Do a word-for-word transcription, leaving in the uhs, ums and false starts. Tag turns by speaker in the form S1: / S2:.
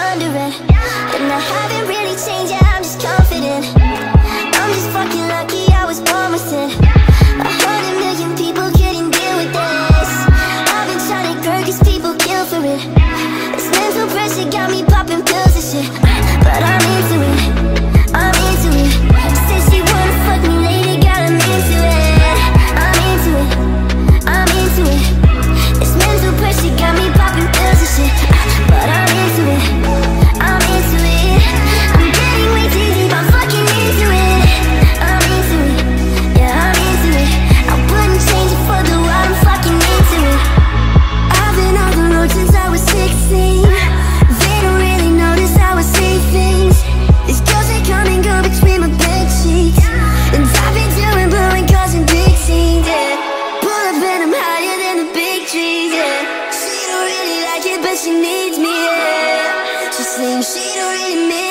S1: wondering. And I haven't really changed, yeah, I'm just confident. I'm just fucking lucky I was born with it. A hundred million people couldn't deal with this. I've been trying to grow cause people kill for it. This mental pressure got me popping pills and shit. But I'm into it, I'm into it. Said she wanna fuck me later, girl, I'm into it. I'm into it, I'm into it. This mental pressure got me popping pills and shit. But I'm into it, I'm into it. I'm getting way too deep, I'm fucking into it. I'm into it, yeah, I'm into it. I wouldn't change it for the world, I'm fucking into it. I've been on the road since I was sixteen. They don't really notice how I say things. These girls, they come and go between my bed sheets. And I've been doing blowing cars and big scenes, yeah. Pull up and I'm higher than the big trees, yeah. She don't really like it, but she needs me, yeah. She's saying she don't really miss